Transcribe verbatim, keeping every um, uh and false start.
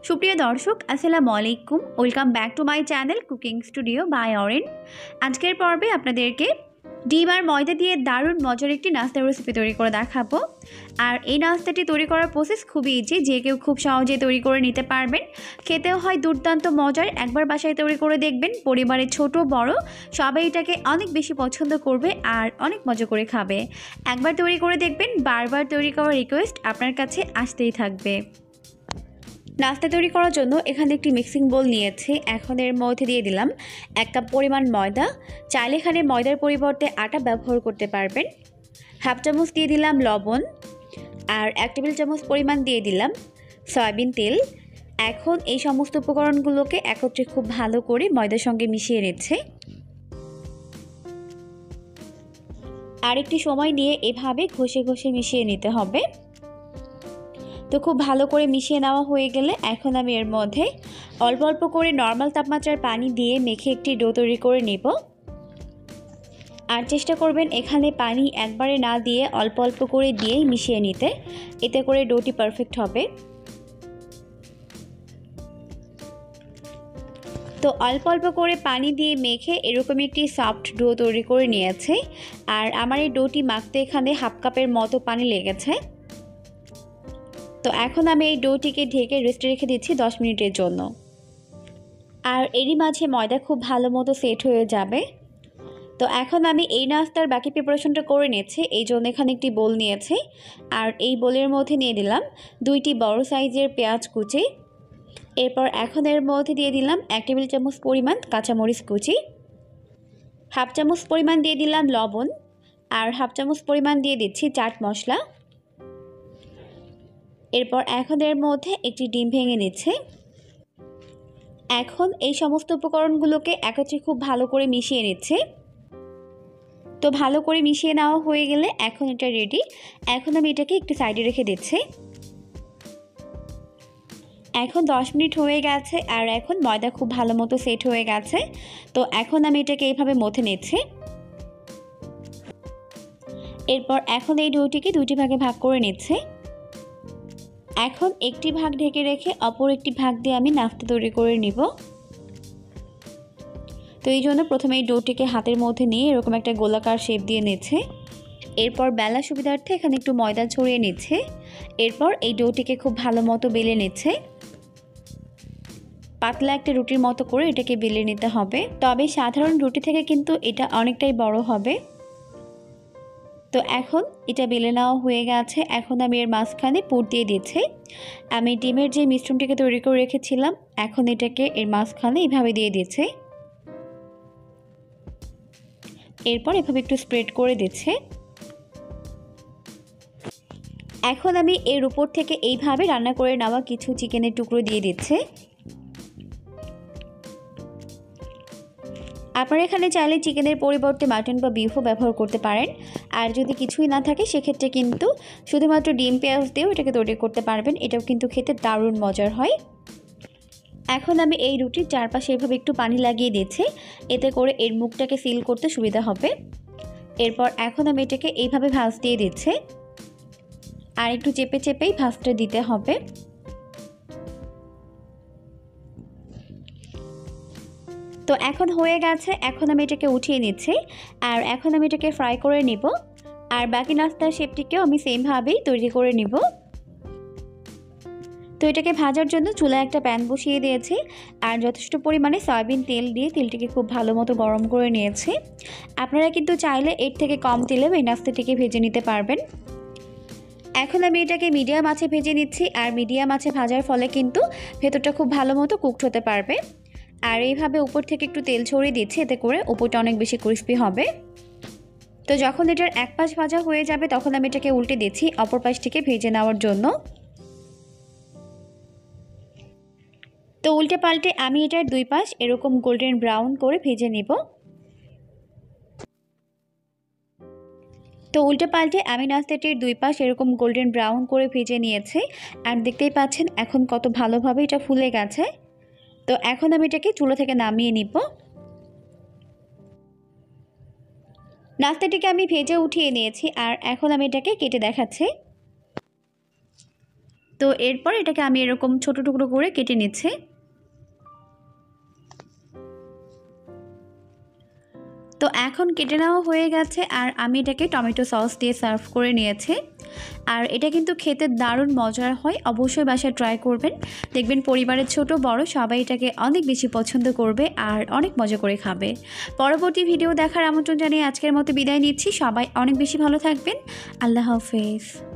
সুপ্রিয় দর্শক আসসালামু আলাইকুম, welcome back to my channel cooking studio by Aren. আজকের পর্বে আপনাদেরকে ডিম আর ময়দা দিয়ে দারুণ মজার একটি নাস্তা রেসিপি তৈরি করে দেখাবো। আর এই নাস্তাটি তৈরি করার প্রসেস খুবই ইজি, যে কেউ খুব সহজে তৈরি করে নিতে পারবেন। খেতেও হয় দুর্দান্ত মজার। একবার বাসায় তৈরি করে দেখবেন, পরিবারের ছোট বড় সবাই এটাকে অনেক বেশি পছন্দ করবে আর অনেক মজা করে খাবে। একবার তৈরি করে দেখবেন, বারবার তৈরি করার রিকোয়েস্ট আপনার কাছে আসতেই থাকবে। নাস্তা তৈরি করার জন্য এখানে একটি মিক্সিং বোল নিয়েছি। এখন এর মধ্যে দিয়ে দিলাম এক কাপ পরিমাণ ময়দা। চাইলে এখানে ময়দার পরিবর্তে আটা ব্যবহার করতে পারবেন। হাফ চামচ দিয়ে দিলাম লবণ আর এক টেবিল চামচ পরিমাণ দিয়ে দিলাম সয়াবিন তেল। এখন এই সমস্ত উপকরণগুলোকে একত্রে খুব ভালো করে ময়দার সঙ্গে মিশিয়ে নিচ্ছে। আর একটি সময় নিয়ে এভাবে ঘষে ঘষে মিশিয়ে নিতে হবে। তো খুব ভালো করে মিশিয়ে নেওয়া হয়ে গেলে এখন আমি এর মধ্যে অল্প অল্প করে নর্মাল তাপমাত্রার পানি দিয়ে মেখে একটি ডো তৈরি করে নেব। আর চেষ্টা করবেন এখানে পানি একবারে না দিয়ে অল্প অল্প করে দিয়েই মিশিয়ে নিতে, এতে করে ডোটি পারফেক্ট হবে। তো অল্প অল্প করে পানি দিয়ে মেখে এরকম একটি সফট ডো তৈরি করে নিয়েছে। আর আমার এই ডোটি মাখতে এখানে হাফ কাপের মতো পানি লেগেছে। তো এখন আমি এই ডোটিকে ঢেকে রেস্টে রেখে দিচ্ছি দশ মিনিটের জন্য। আর এরই মাঝে ময়দা খুব ভালো মতো সেট হয়ে যাবে। তো এখন আমি এই নাস্তার বাকি প্রিপারেশনটা করে নিয়েছি, এই জন্য এখানে একটি বোল নিয়েছি। আর এই বোলের মধ্যে নিয়ে দিলাম দুইটি বড় সাইজের পেঁয়াজ কুচি। এরপর এখন এর মধ্যে দিয়ে দিলাম এক টেবিল চামচ পরিমাণ কাঁচামরিচ কুচি। হাফ চামচ পরিমাণ দিয়ে দিলাম লবণ আর হাফ চামচ পরিমাণ দিয়ে দিচ্ছি চাট মশলা। এরপর এখন এর মধ্যে একটি ডিম ভেঙে নিচ্ছে। এখন এই সমস্ত উপকরণগুলোকে একত্রে খুব ভালো করে মিশিয়ে নিচ্ছে। তো ভালো করে মিশিয়ে নেওয়া হয়ে গেলে এখন এটা রেডি। এখন আমি এটাকে একটু সাইডে রেখে দিচ্ছি। এখন দশ মিনিট হয়ে গেছে আর এখন ময়দা খুব ভালো মতো সেট হয়ে গেছে। তো এখন আমি এটাকে এইভাবে মথে নিচ্ছি। এরপর এখন এই ডোটিকে দুইটি ভাগে ভাগ করে নিচ্ছে। এখন একটি ভাগ ঢেকে রেখে অপর একটি ভাগ দিয়ে আমি নাস্তা তৈরি করে নিব। তো এই জন্য প্রথমে এই ডোটিকে হাতের মধ্যে নিয়ে এরকম একটা গোলাকার শেপ দিয়ে নিচ্ছে। এরপর বেলা সুবিধার্থে এখানে একটু ময়দা ছড়িয়ে নিচ্ছে। এরপর এই ডোটিকে খুব ভালো মতো বেলে নিচ্ছে। পাতলা একটা রুটির মতো করে এটাকে বেলে নিতে হবে, তবে সাধারণ রুটি থেকে কিন্তু এটা অনেকটাই বড় হবে। তো এখন এটা বেলে নেওয়া হয়ে গেছে। এখন আমি এর মাঝখানে পুর দিয়ে দিচ্ছি। আমি ডিমের যে মিশ্রণটিকে তৈরি করে রেখেছিলাম, এখন এটাকে এর মাঝখানে এইভাবে দিয়ে দিচ্ছি। এরপর এভাবে একটু স্প্রেড করে দিচ্ছে। এখন আমি এর উপর থেকে এইভাবে রান্না করে নেওয়া কিছু চিকেনের টুকরো দিয়ে দিচ্ছি। আপনারা এখানে চাইলে চিকেনের পরিবর্তে মাটন বা বিফও ব্যবহার করতে পারেন। আর যদি কিছুই না থাকে সেক্ষেত্রে কিন্তু শুধুমাত্র ডিম পেঁয়াজ দিয়েও এটাকে তৈরি করতে পারবেন। এটাও কিন্তু খেতে দারুণ মজার হয়। এখন আমি এই রুটির চারপাশে এভাবে একটু পানি লাগিয়ে দিচ্ছি, এতে করে এর মুখটাকে সিল করতে সুবিধা হবে। এরপর এখন আমি এটাকে এইভাবে ভাঁজ দিয়ে দিচ্ছি। আর একটু চেপে চেপেই ভাঁজটা দিতে হবে। তো এখন হয়ে গেছে, এখন আমি এটাকে উঠিয়ে নিচ্ছি। আর এখন আমি এটাকে ফ্রাই করে নিব। আর বাকি নাস্তার শেপটিকেও আমি সেমভাবেই তৈরি করে নিব। তো এটাকে ভাজার জন্য চুলায় একটা প্যান বসিয়ে দিয়েছি আর যথেষ্ট পরিমাণে সয়াবিন তেল দিয়ে তেলটিকে খুব ভালো মতো গরম করে নিয়েছি। আপনারা কিন্তু চাইলে এর থেকে কম তেলেও এই নাস্তাটিকে ভেজে নিতে পারবেন। এখন আমি এটাকে মিডিয়াম আঁচে ভেজে নিচ্ছি। আর মিডিয়াম আঁচে ভাজার ফলে কিন্তু ভেতরটা খুব ভালো মতো কুকড হতে পারবে। আর এইভাবে উপর থেকে একটু তেল ছড়িয়ে দিচ্ছি, এতে করে উপরটা অনেক বেশি ক্রিস্পি হবে। তো যখন এটার এক পাশ ভাজা হয়ে যাবে তখন আমি এটাকে উল্টে দিচ্ছি অপর পাশটিকে ভেজে নেওয়ার জন্য। তো উল্টে পাল্টে আমি এটার দুই পাশ এরকম গোল্ডেন ব্রাউন করে ভেজে নেব। তো উল্টে পাল্টে আমি নাস্তাটির দুই পাশ এরকম গোল্ডেন ব্রাউন করে ভেজে নিয়েছি। আর দেখতেই পাচ্ছেন এখন কত ভালোভাবে এটা ফুলে গেছে। তো এখন আমি এটাকে চুলা থেকে নামিয়ে নিব। নাস্তাটিকে আমি ভেজে উঠিয়ে নিয়েছি আর এখন আমি এটাকে কেটে দেখাচ্ছি। তো এরপর এটাকে আমি এরকম ছোট টুকরো করে কেটে নিচ্ছি। তো এখন কেটে নেওয়া হয়ে গেছে আর আমি এটাকে টমেটো সস দিয়ে সার্ভ করে নিয়েছি। আর এটা কিন্তু খেতে দারুণ মজার হয়, অবশ্যই বাসায় ট্রাই করবেন। দেখবেন পরিবারের ছোট বড় সবাই এটাকে অনেক বেশি পছন্দ করবে আর অনেক মজা করে খাবে। পরবর্তী ভিডিও দেখার আমন্ত্রণ জানিয়ে আজকের মতো বিদায় নিচ্ছি। সবাই অনেক বেশি ভালো থাকবেন। আল্লাহ হাফেজ।